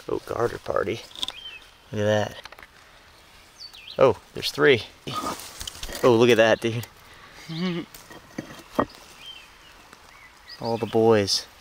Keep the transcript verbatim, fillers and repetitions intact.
Oh, garter party. Look at that. Oh, there's three. Oh, look at that, dude. All the boys.